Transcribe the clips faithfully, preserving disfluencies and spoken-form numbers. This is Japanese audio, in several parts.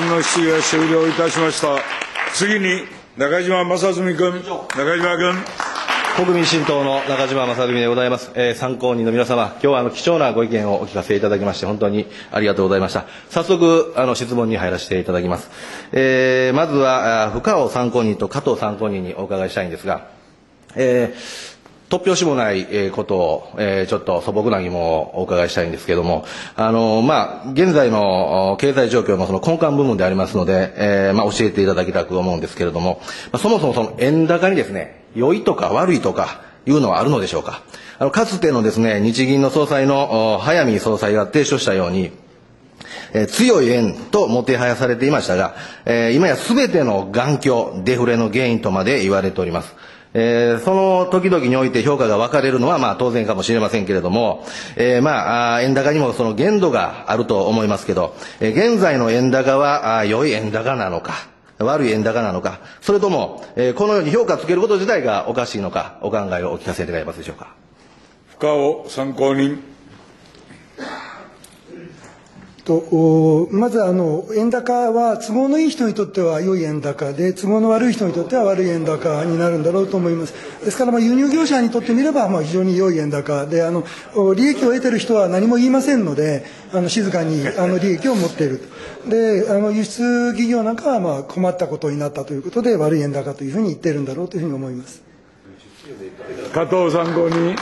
の質疑は終了いたしました。次に中島正純君。中島君。 国民新党の中島正純でございます。えー、参考人の皆様、今日はあの貴重なご意見をお聞かせいただきまして本当にありがとうございました。早速あの質問に入らせていただきます。えー、まずは深尾参考人と加藤参考人にお伺いしたいんですが、えー突拍子もないことを、えー、ちょっと素朴な疑問をお伺いしたいんですけれども、あの、まあ、現在の経済状況のその根幹部分でありますので、えー、まあ、教えていただきたく思うんですけれども、まあ、そもそもその円高にですね、良いとか悪いとかいうのはあるのでしょうか。あの、かつてのですね、日銀の総裁の早見総裁が提唱したように、えー、強い円ともてはやされていましたが、えー、今や全ての眼鏡、デフレの原因とまで言われております。えー、その時々において評価が分かれるのはまあ当然かもしれませんけれども、えー、まあ円高にもその限度があると思いますけど、えー、現在の円高はあ良い円高なのか悪い円高なのか、それとも、えー、このように評価つけること自体がおかしいのか、お考えをお聞かせ願えますでしょうか。 深尾参考人。 とまずあの円高は都合のいい人にとっては良い円高で、都合の悪い人にとっては悪い円高になるんだろうと思います。ですからまあ輸入業者にとってみればまあ非常に良い円高で、あの利益を得ている人は何も言いませんので、あの静かにあの利益を持っていると。で、あの輸出企業なんかはまあ困ったことになったということで悪い円高というふうに言っているんだろうというふうに思います。 加藤参考人。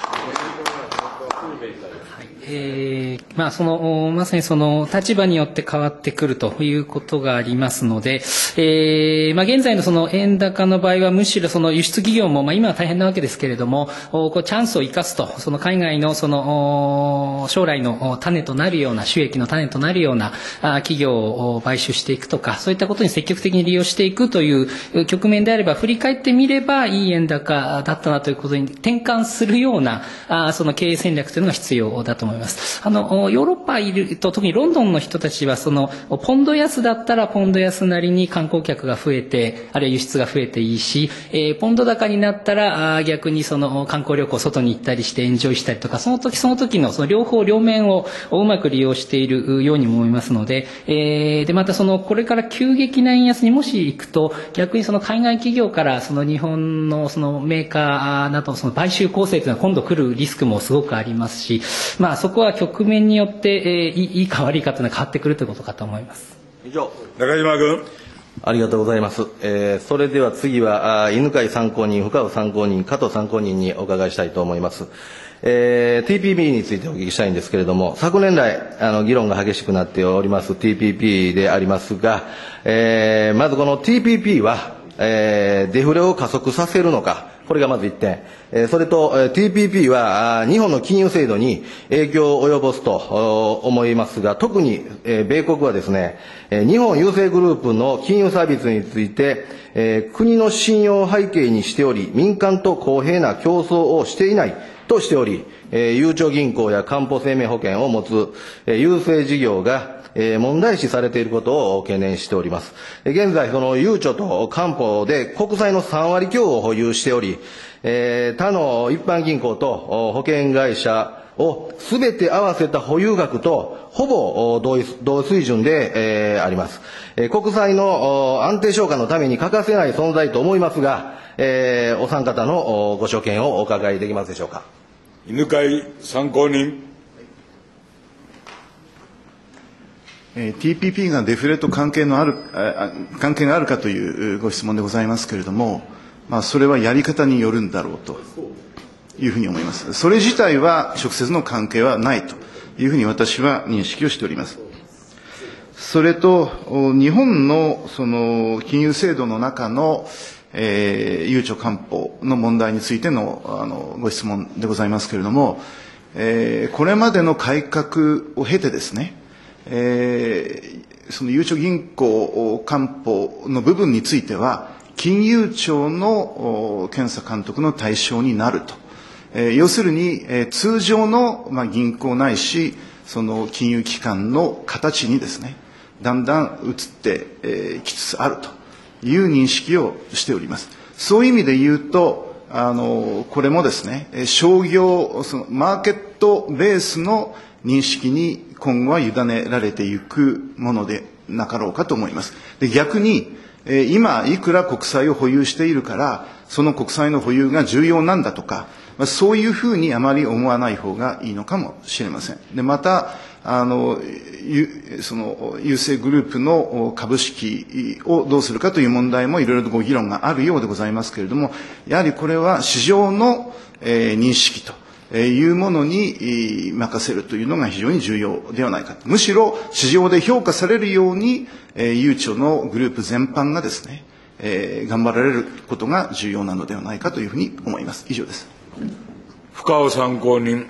えーまあ、そのまさにその立場によって変わってくるということがありますので、えーまあ、現在のその円高の場合はむしろその輸出企業も、まあ、今は大変なわけですけれども、こうチャンスを生かすと、その海外のその将来の種となるような、収益の種となるような企業を買収していくとか、そういったことに積極的に利用していくという局面であれば、振り返ってみればいい円高だったなということに転換するようなその経営戦略というのが必要だと思います。あのヨーロッパいると、特にロンドンの人たちはそのポンド安だったらポンド安なりに観光客が増えて、あるいは輸出が増えていいし、えー、ポンド高になったら逆にその観光旅行外に行ったりしてエンジョイしたりとか、その時その時のその両方両面をうまく利用しているようにも思いますので、えー、でまたそのこれから急激な円安にもし行くと、逆にその海外企業からその日本のそのメーカーなどその買収構成というのは今度来るリスクもすごくありますし、まあそこは局面によって、えー、いいか悪いかというのは変わってくるということかと思います。 以上。 中島君。 ありがとうございます。えー、それでは次はあ犬飼参考人、深尾参考人、加藤参考人にお伺いしたいと思います。えー、ティーピーピー についてお聞きしたいんですけれども、昨年来あの議論が激しくなっております ティーピーピー でありますが、えー、まずこの ティーピーピー は、えー、デフレを加速させるのか、これがまずいってん。えー、それと ティーピーピー は日本の金融制度に影響を及ぼすと思いますが、特に、えー、米国はですね、日本郵政グループの金融サービスについて、えー、国の信用を背景にしており、民間と公平な競争をしていないとしており、えー、ゆうちょ銀行やかんぽ生命保険を持つ、えー、郵政事業が問題視されていることを懸念しております。現在、そのゆうちょとかんぽで国債のさんわり強を保有しており、えー、他の一般銀行と保険会社をすべて合わせた保有額とほぼ同同水準で、えー、あります。えー、国債の安定償還のために欠かせない存在と思いますが、えー、お三方のご所見をお伺いできますでしょうか。 犬飼参考人。 ティーピーピー がデフレと関係のある、関係があるかというご質問でございますけれども、まあ、それはやり方によるんだろうというふうに思います。それ自体は直接の関係はないというふうに私は認識をしております。それと、日本のその金融制度の中の、えー、ゆうちょかんぽの問題についての、あのご質問でございますけれども、えー、これまでの改革を経てですね、えー、そのゆうちょ銀行かんぽの部分については金融庁の検査監督の対象になると、えー、要するに、えー、通常の、まあ、銀行ないしその金融機関の形にですねだんだん移ってき、えー、つつあるという認識をしております。そういう意味で言うとあのこれもですね商業そのマーケットベースの認識に今後は委ねられていくものでなかろうかと思います。で、逆に、えー、今、いくら国債を保有しているから、その国債の保有が重要なんだとか、まあ、そういうふうにあまり思わない方がいいのかもしれません。で、また、あの、ゆその、郵政グループの株式をどうするかという問題もいろいろとご議論があるようでございますけれども、やはりこれは市場の、えー、認識というものに任せるというのが非常に重要ではないか。むしろ市場で評価されるように、えー、ゆうちょのグループ全般がですね、えー、頑張られることが重要なのではないかというふうに思います。以上です。 深尾参考人。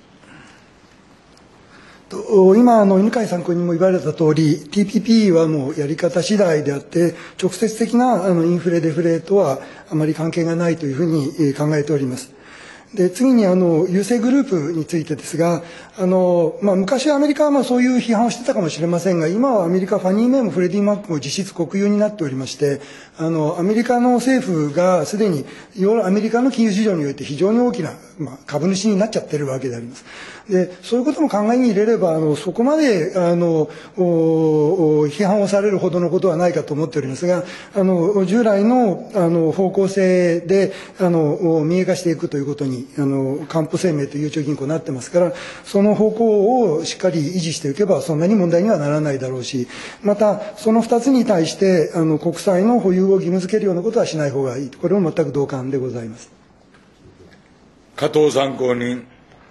今、あの犬飼参考人も言われた通り、ティーピーピー はもうやり方次第であって、直接的なあのインフレ、デフレとはあまり関係がないというふうに考えております。で、次に、あの、郵政グループについてですが、あの、まあ、昔はアメリカはまあそういう批判をしてたかもしれませんが、今はアメリカ、ファニー・メイもフレディ・マックも実質国有になっておりまして、あの、アメリカの政府がすでに、ヨーロアメリカの金融市場において非常に大きな、まあ、株主になっちゃってるわけであります。で、そういうことも考えに入れれば、あの、そこまで、あの、批判をされるほどのことはないかと思っておりますが、あの、従来の、あの、方向性で、あの、民営化していくということに、あの、かんぽ生命とゆうちょ銀行になってますから、その方向をしっかり維持していけば、そんなに問題にはならないだろうし、また、その二つに対して、あの、国債の保有を義務付けるようなことはしない方がいい。これも全く同感でございます。 加藤参考人。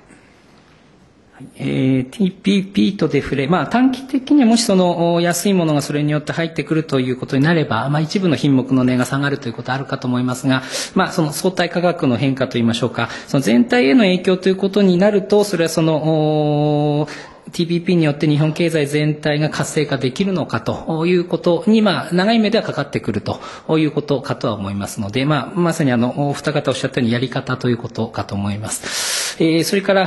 えー、ティーピーピー とデフレ、まあ短期的にはもしその安いものがそれによって入ってくるということになれば、まあ一部の品目の値が下がるということはあるかと思いますが、まあその相対価格の変化といいましょうか、その全体への影響ということになると、それはその、ティーピーピー によって日本経済全体が活性化できるのかということに、まあ、長い目ではかかってくるということかとは思いますので、まあ、まさにあの、お二方おっしゃったようにやり方ということかと思います。えー、それから、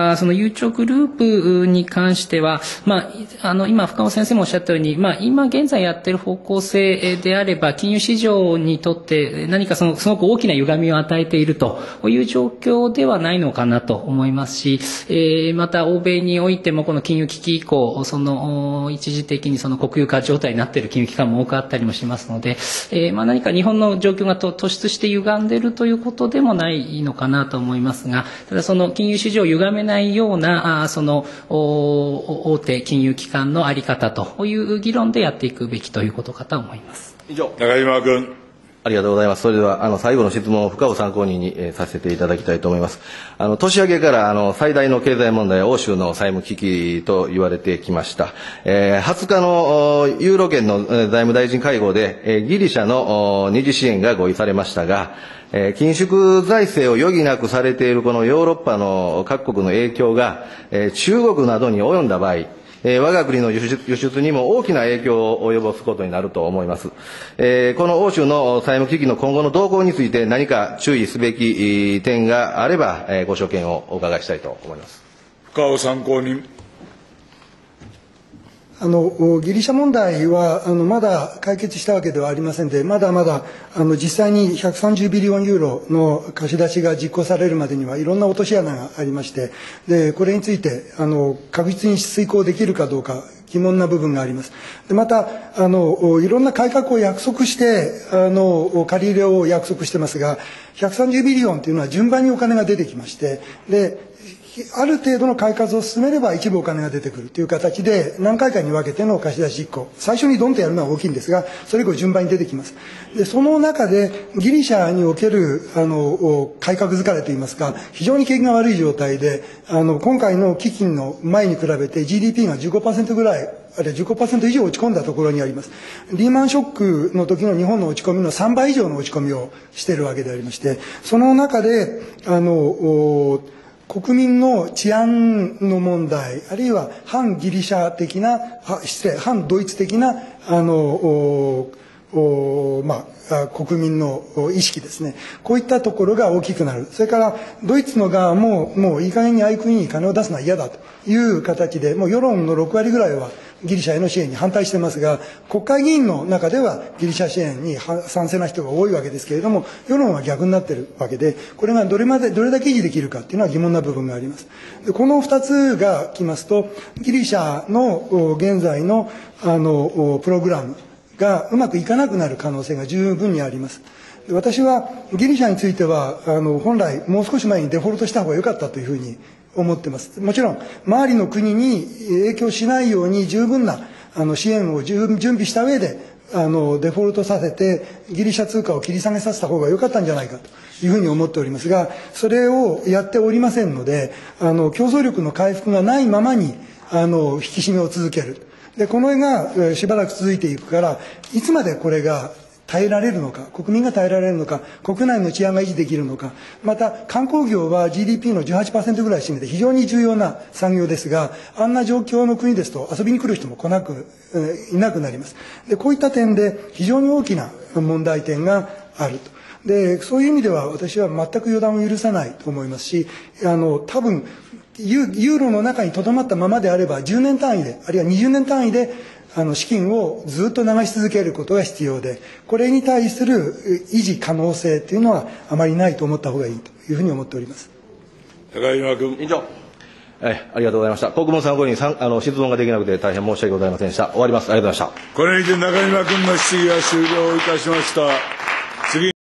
あその、ゆうちょグループに関しては、まあ、あの、今、深尾先生もおっしゃったように、まあ、今現在やっている方向性であれば、金融市場にとって何かその、すごく大きな歪みを与えているという状況ではないのかなと思いますし、えー、また、欧米においてもこの金融危機以降、その一時的にその国有化状態になっている金融機関も多くあったりもしますので、えー、まあ何か日本の状況がと突出して歪んでいるということでもないのかなと思いますが、ただその金融市場を歪めないようなあその大手金融機関のあり方という議論でやっていくべきということかと思います。 以上。 中島君。 ありがとうございます。それでは、あの、最後の質問を深尾参考人に、えー、させていただきたいと思います。あの、年明けから、あの、最大の経済問題は欧州の債務危機と言われてきました。えー、はつかのユーロ圏の財務大臣会合で、えー、ギリシャの二次支援が合意されましたが、えー、緊縮財政を余儀なくされているこのヨーロッパの各国の影響が、えー、中国などに及んだ場合、えー、我が国の輸出、輸出にも大きな影響を及ぼすことになると思います。えー、この欧州の債務危機の今後の動向について何か注意すべき点があれば、えー、ご所見をお伺いしたいと思います。 深尾参考人。 あのギリシャ問題はあのまだ解決したわけではありませんで、まだまだあの実際にひゃくさんじゅうビリオンユーロの貸し出しが実行されるまでにはいろんな落とし穴がありまして、でこれについてあの確実に遂行できるかどうか疑問な部分があります。でまたあのいろんな改革を約束してあの借り入れを約束してますが、ひゃくさんじゅうビリオンというのは順番にお金が出てきまして、である程度の改革を進めれば一部お金が出てくるという形で何回かに分けての貸し出し実行、最初にドンとやるのは大きいんですが、それ以降順番に出てきます。でその中でギリシャにおけるあの改革疲れといいますか、非常に景気が悪い状態で、あの今回の基金の前に比べて ジーディーピー が じゅうごパーセント ぐらい、あるいは じゅっパーセント 以上落ち込んだところにあります。リーマンショックの時の日本の落ち込みのさんばい以上の落ち込みをしているわけでありまして、その中であの国民の治安の問題、あるいは反ギリシャ的な、失礼、反ドイツ的な、あの、 おまあ、国民の意識ですね、こういったところが大きくなる。それからドイツの側ももういい加減にああいう国に金を出すのは嫌だという形で、もう世論のろくわりぐらいはギリシャへの支援に反対してますが、国会議員の中ではギリシャ支援に賛成な人が多いわけですけれども、世論は逆になっているわけで、これがどれまでどれだけ維持できるかっていうのは疑問な部分があります。でこの二つがきますと、ギリシャの現在のあのプログラムがうまくいかなくなる可能性が十分にあります。私はギリシャについてはあの本来もう少し前にデフォルトした方が良かったというふうに思っています。もちろん周りの国に影響しないように十分なあの支援を準備した上であのデフォルトさせてギリシャ通貨を切り下げさせた方が良かったんじゃないかというふうに思っておりますが、それをやっておりませんので、あの競争力の回復がないままにあの引き締めを続ける。でこの絵がしばらく続いていくから、いつまでこれが耐えられるのか、国民が耐えられるのか、国内の治安が維持できるのか、また観光業は ジーディーピー の じゅうはちパーセント ぐらい占めて非常に重要な産業ですが、あんな状況の国ですと遊びに来る人も来なく、いなくなります。でこういった点で非常に大きな問題点があると。でそういう意味では私は全く予断を許さないと思いますし、あの多分ユーロの中に留まったままであればじゅうねん単位で、あるいはにじゅうねん単位であの資金をずっと流し続けることが必要で、これに対する維持可能性というのはあまりないと思った方がいいというふうに思っております。 高島君。 委員長、えありがとうございました。国務参考人さんあの質問ができなくて大変申し訳ございませんでした。終わります。ありがとうございました。 これにて中島君の質疑は終了いたしました。